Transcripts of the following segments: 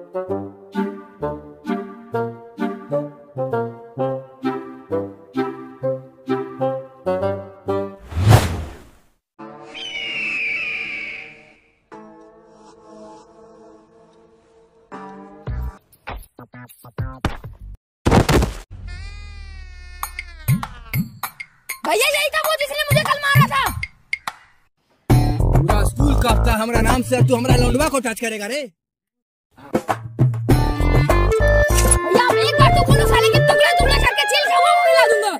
भैया यही था वो जिसने मुझे कल मारा था। पूरा स्कूल कांपता हमरा नाम से, तू हमरा लौंडवा को टच करेगा रे। भैया एक बार तो बोलो, साले के टुकड़े टुकड़े करके जेल का वो मिला दूंगा।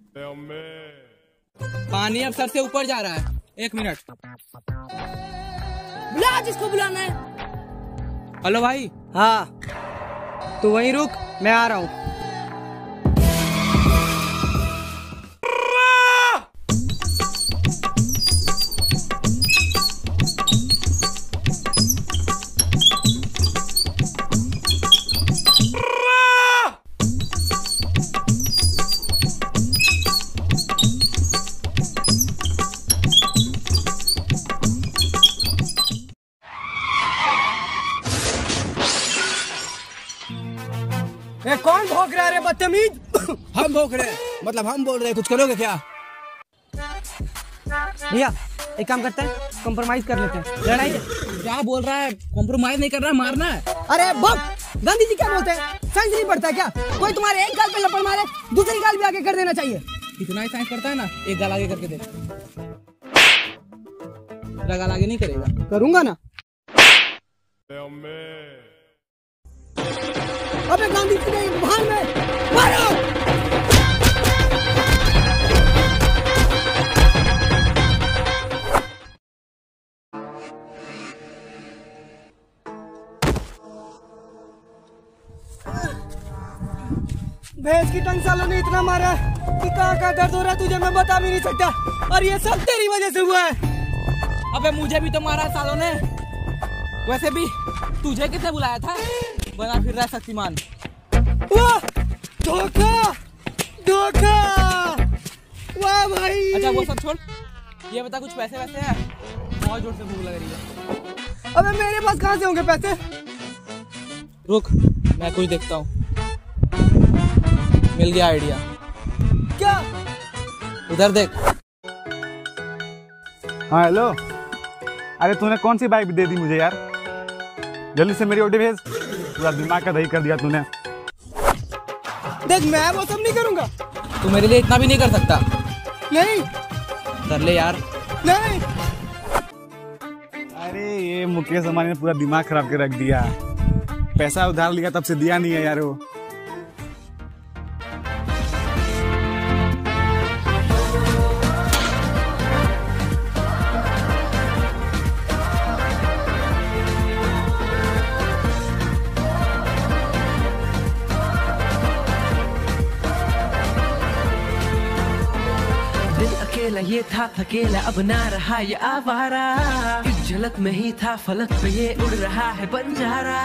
पानी अब सर से ऊपर जा रहा है, 1 मिनट। बुला जिसको बुलाना है। हेलो भाई। हाँ तो वहीं रुक, मैं आ रहा हूँ। कौन भौंक रहा है रे बदतमीज? हम भौंक रहे हैं, मतलब हम बोल रहे हैं, कुछ करोगे क्या? भैया एक काम करते हैं, कॉम्प्रोमाइज कर लेते हैं। लड़ाई क्या बोल रहा है? कॉम्प्रोमाइज नहीं कर रहा, मारना है। अरे बम, गांधी जी क्या बोलते हैं? साइंस नहीं पढ़ता क्या? कोई तुम्हारे एक गाल पे लपड़ मारे, दूसरी गाल भी आगे कर देना चाहिए। इतना ही साइंस पढ़ता है ना, एक गाल आगे करके दे। तेरा गाल आगे नहीं करेगा। करूंगा ना। अबे गांधी जी के भान में मारो। भैंस की टंग सालों ने इतना मारा कि कहाँ दर्द हो रहा है तुझे मैं बता भी नहीं सकता, और ये सब तेरी वजह से हुआ है। अबे मुझे भी तो मारा है सालों ने। वैसे भी तुझे किसने बुलाया था? बना फिर रहा शक्तिमान। वाह धोखा धोखा, वाह भाई। अच्छा वो सब छोड़, ये बता कुछ पैसे वैसे है? बहुत जोर से भूख लग रही है। अबे मेरे पास कहाँ से होंगे पैसे? रुक मैं कुछ देखता हूँ। मिल गया आइडिया। क्या? उधर देख। हाँ हेलो, अरे तूने कौन सी बाइक दे दी मुझे यार? जल्दी से मेरी ऑडी भेज। पूरा दिमाग का दही कर दिया तूने। देख मैं वो सब नहीं करूंगा। तू मेरे लिए इतना भी नहीं कर सकता। नहीं कर ले यार। नहीं। अरे ये मुकेश अंबानी ने पूरा दिमाग खराब के रख दिया। पैसा उधार लिया तब से दिया नहीं है यार वो। अकेला ये था थकेला, अब ना रहा ये आवारा। इस झलक में ही था फलक पे ये उड़ रहा है बंजारा।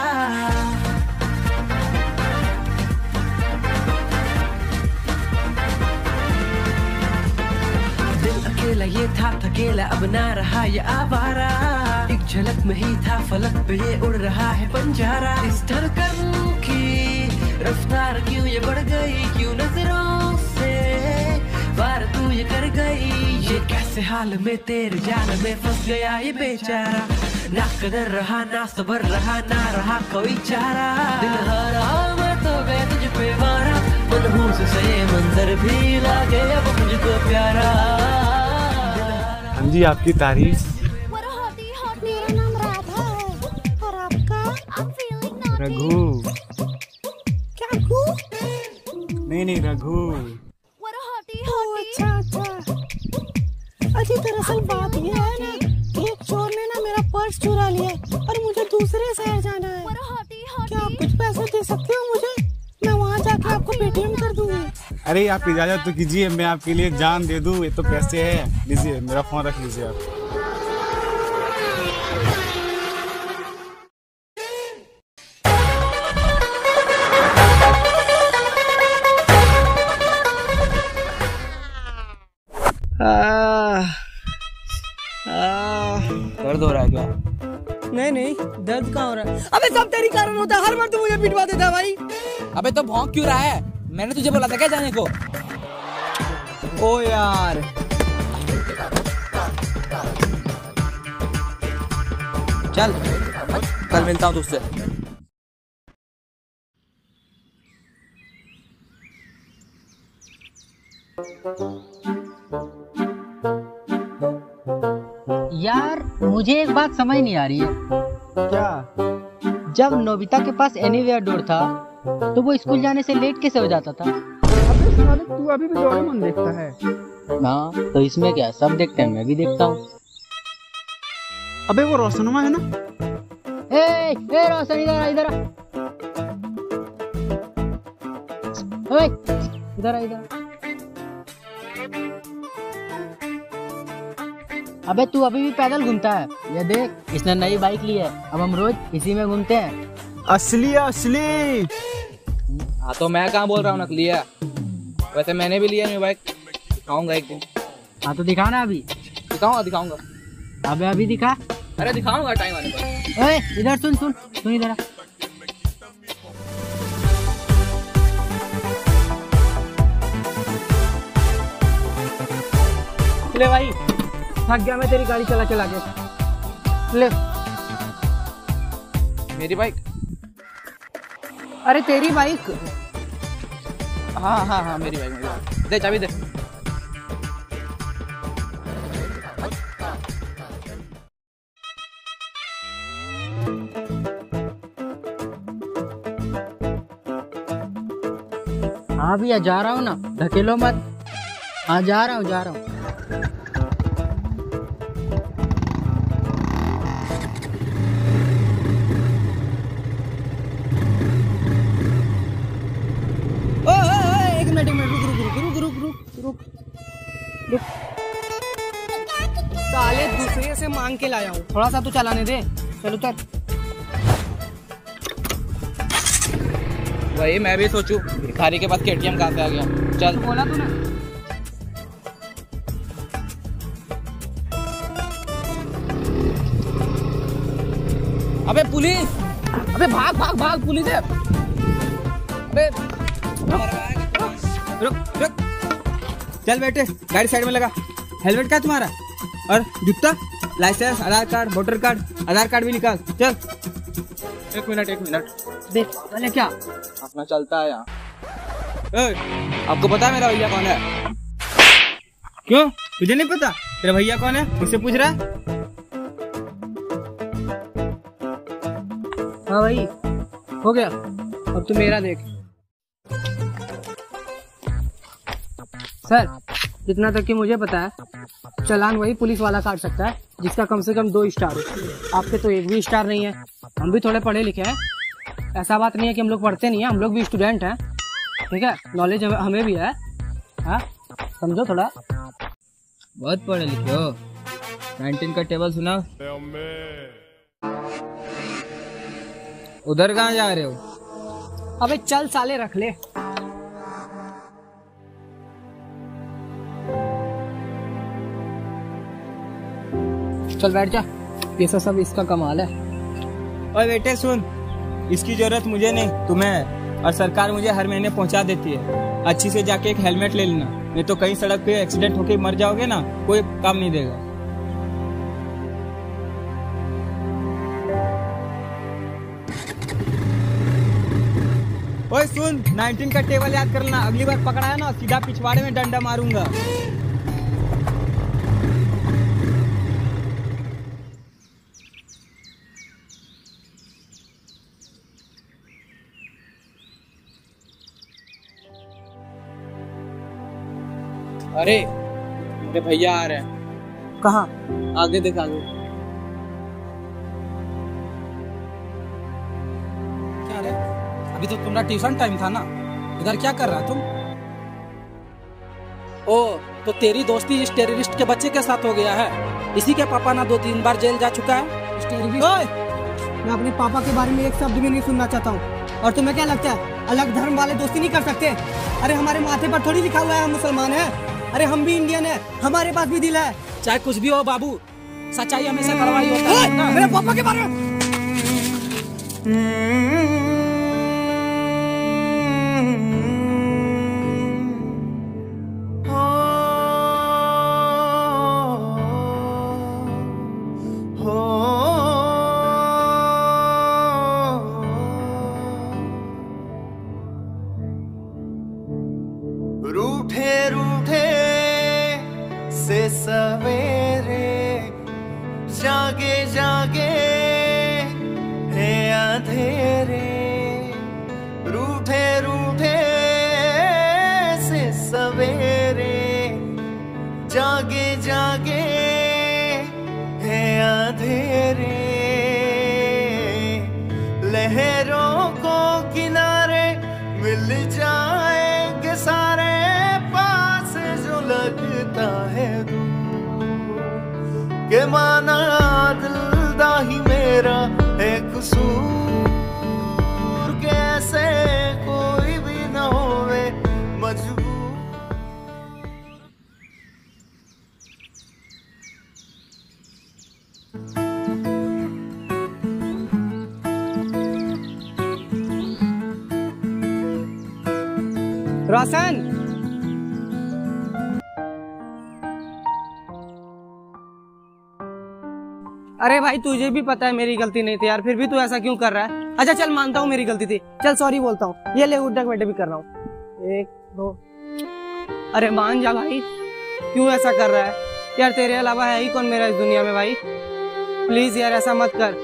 दिल अकेला ये था थकेला, अब ना रहा ये आवारा। एक झलक में ही था फलक पे ये उड़ रहा है बंजारा। इस धड़कन की रफ्तार क्यों ये बढ़ गई, क्यों नजरों से वार तू ये कर गई। ये कैसे हाल में तेरे जाल में फंस गया ये बेचारा। ना कदर रहा ना सबर रहा, ना रहा कोई चारा। दिल हारा मैं तो गए तुझ पे मारा, मनहूस से ये मंजर भी लागे अब मुझको प्यारा। हाँ जी आपकी तारीफ। मेरा नाम राधा है और आपका? रघु। क्या रघु? नहीं रघु। अच्छा दरअसल बात ये है ना, एक चोर ने ना मेरा पर्स चुरा लिया और मुझे दूसरे शहर जाना है। क्या आप कुछ पैसे दे सकते हो मुझे? मैं वहाँ जाके आपको पेटीएम कर दूंगी। अरे आप इजाजत तो कीजिए, मैं आपके लिए जान दे दूं। ये तो पैसे है, लीजिए मेरा फोन रख लीजिए आप। दर्द हो रहा है क्या? नहीं नहीं, दर्द कहाँ हो रहा है? अबे सब तेरी कारण होता है, हर बार तू मुझे पिटवा देता है भाई। अबे तो भौंक क्यों रहा है? मैंने तुझे बोला था क्या जाने को? ओ यार, चल कल मिलता हूँ तुझसे। यार मुझे एक बात समझ नहीं आ रही है। क्या? जब नोबिता के पास एनीवेयर डोर था तो वो स्कूल जाने से लेट कैसे हो जाता था? अबे साले तू अभी भी डोरेमोन देखता है? हाँ तो इसमें क्या, सब देखते हैं, मैं भी देखता हूँ। अबे वो रोशनमा है ना? ए रोशन इधर आ, इधर आ। ओए इधर आ, इधर आ। अबे तू अभी भी पैदल घूमता है? ये देख, इसने नई बाइक ली है, अब हम रोज इसी में घूमते हैं। असली असली। हाँ तो मैं कहाँ बोल रहा हूँ नकली है? वैसे मैंने भी लिया नहीं बाइक, दिखाऊंगा एक दिन। हाँ तो दिखाना अभी। दिखाऊंगा। अबे अभी दिखा। अरे दिखाऊंगा टाइम आने पर। ओए इधर सुन इधर आ। ले भाई, थक गया मैं तेरी गाड़ी चला चला के। ले। मेरी बाइक? अरे तेरी बाइक? हाँ मेरी बाइक। दे चाबी दे। हाँ भैया जा रहा हूँ ना, धकेलो मत। हाँ जा रहा हूँ। एक मिनट रुक। साले दूसरे से मांग के लाया हूँ, थोड़ा सा तो चलाने दे। चल उतर। वही मैं भी सोचूं, भिखारी के पास KTM कहाँ से आ गया। चल बोला तूने। अबे पुलिस! अबे भाग पुलिस है। अबे रुक। चल बेटे, गाड़ी साइड में लगा। हेलमेट क्या तुम्हारा? और जूता, license, Aadhaar card, voter card, Aadhaar card भी निकाल। चल। एक मिनट देख पहले क्या अपना चलता है यहाँ। आपको पता है मेरा भैया कौन है? क्यों, तुझे नहीं पता? तेरा भैया कौन है, मुझसे पूछ रहा है? हाँ भाई, हो गया। अब तू मेरा देख। सर, जितना तक कि मुझे पता है, चालान वही पुलिस वाला काट सकता है जिसका कम से कम 2 स्टार हो। आपके तो 1 भी स्टार नहीं है। हम भी थोड़े पढ़े लिखे हैं, ऐसा बात नहीं है कि हम लोग पढ़ते नहीं है, हम लोग भी स्टूडेंट हैं। ठीक है, नॉलेज हमें भी है। हाँ समझो थोड़ा। बहुत पढ़े लिखे हो। 19 का टेबल सुना। उधर कहाँ जा रहे हो? अबे चल साले, रख ले। चल बैठ जा, ये सब इसका कमाल है। ओए बेटे सुन, इसकी जरूरत मुझे नहीं, तुम्हें है। और सरकार मुझे हर महीने पहुंचा देती है। अच्छी से जाके एक हेलमेट ले लेना, नहीं तो कहीं सड़क पे एक्सीडेंट होके मर जाओगे ना, कोई काम नहीं देगा। ओए सुन, 19 का टेबल याद कर लेना, अगली बार पकड़ा है ना सीधा पिछवाड़े में डंडा मारूंगा। अरे मेरे भैया आ रहे हैं। कहाँ? आगे देख आगे। क्या रे, अभी तो तुम्हारा ट्यूशन टाइम था ना, इधर क्या कर रहा तुम? ओ तो तेरी दोस्ती इस टेररिस्ट के बच्चे के साथ हो गया है। इसी के पापा ना 2-3 बार जेल जा चुका है। इस मैं अपने पापा के बारे में एक शब्द भी नहीं सुनना चाहता हूँ। और तुम्हें क्या लगता है अलग धर्म वाले दोस्ती नहीं कर सकते? अरे हमारे माथे पर थोड़ी लिखा हुआ है हम मुसलमान हैं। अरे हम भी इंडियन है, हमारे पास भी दिल है। चाहे कुछ भी हो बाबू, सच्चाई हमेशा कड़वाई होता है ना। मेरे पापा के बारे में रूठे रूठे से सवेरे जागे जागे है अंधेरे, रूठे रूठे से सवेरे जागे जागे है अंधेरे, लहरों को किनारे मिल जाएंगे सारे, पास जो लगता है दूर के माना दिलदा ही मेरा है कसूर, कैसे कोई भी न होवे मजबूर। रोशन, अरे भाई तुझे भी पता है मेरी गलती नहीं थी यार, फिर भी तू ऐसा क्यों कर रहा है? अच्छा चल मानता हूँ मेरी गलती थी, चल सॉरी बोलता हूँ, ये ले उठक बैठे भी कर रहा हूँ। 1 2, अरे मान जा भाई, क्यों ऐसा कर रहा है यार? तेरे अलावा है ही कौन मेरा इस दुनिया में भाई? प्लीज यार ऐसा मत कर।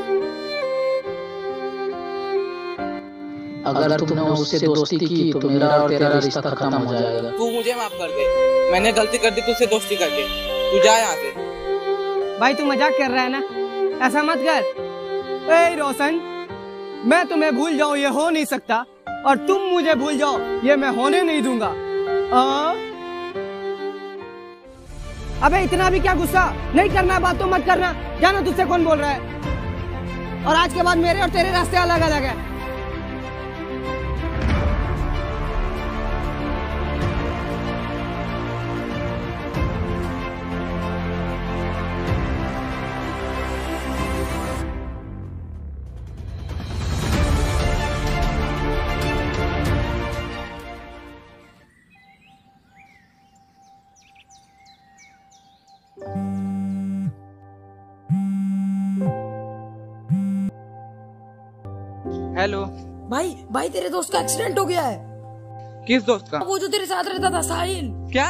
अगर तुमने उससे दोस्ती की तो मेरा और तेरा रिश्ता खत्म हो जाएगा। तू मुझे माफ कर दे, मैंने गलती कर दी तुझसे दोस्ती करके, तू जा यहाँ से। भाई तू मजाक कर रहा है ना, ऐसा मत कर। ए रोशन, मैं तुम्हें भूल जाऊं ये हो नहीं सकता, और तुम मुझे भूल जाओ ये मैं होने नहीं दूंगा। अबे इतना भी क्या गुस्सा? नहीं करना बात तो मत करना, जाना तुझसे कौन बोल रहा है? और आज के बाद मेरे और तेरे रास्ते अलग अलग है। हेलो भाई तेरे दोस्त का एक्सीडेंट हो गया है। किस दोस्त का? वो जो तेरे साथ रहता था, साहिल। क्या?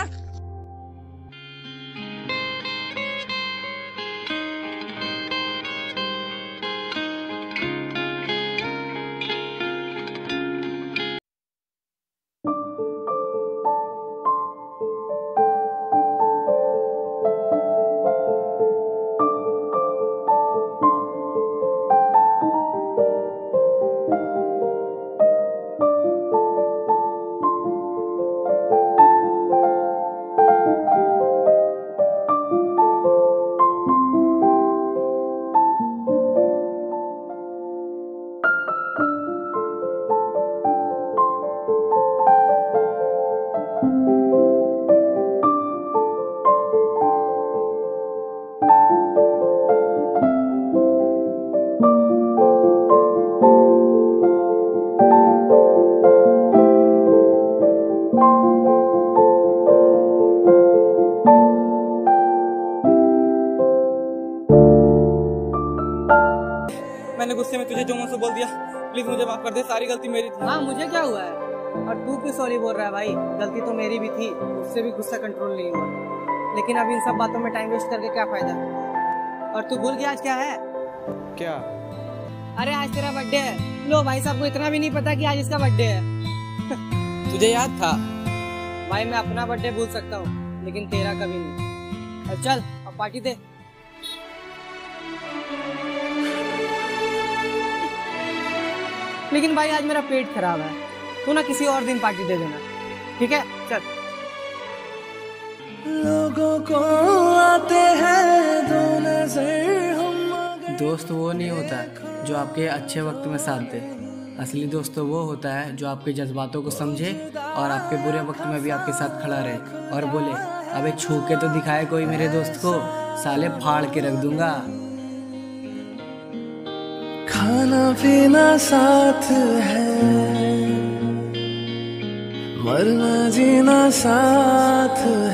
मैंने गुस्से में तुझे जो मुझसे बोल दिया, प्लीज मुझे माफ कर दे, सारी गलती मेरी थी। हाँ मुझे क्या हुआ है, और तू क्यों सॉरी बोल रहा है भाई? गलती तो मेरी भी थी, उससे भी गुस्सा कंट्रोल नहीं हुआ, लेकिन अब इन सब बातों में टाइम वेस्ट करके क्या फायदा? और तू भूल गया आज क्या है? क्या? अरे आज तेरा बर्थडे है। लो भाई साहब को इतना भी नहीं पता कि आज इसका बर्थडे है। तुझे याद था? भाई मैं अपना बर्थडे भूल सकता हूँ, लेकिन तेरा कभी नहीं। अब चल अब पार्टी दे। लेकिन भाई आज मेरा पेट खराब है, तू ना किसी और दिन पार्टी दे देना, ठीक है? चल। लोगों को आते हैं दो नजर हम। दोस्त वो नहीं होता जो आपके अच्छे वक्त में साथ दे, असली दोस्त तो वो होता है जो आपके जज्बातों को समझे और आपके बुरे वक्त में भी आपके साथ खड़ा रहे और बोले, अबे छू के तो दिखाए कोई मेरे दोस्त को, साले फाड़ के रख दूंगा। खाना पीना साथ है, मरना जीना साथ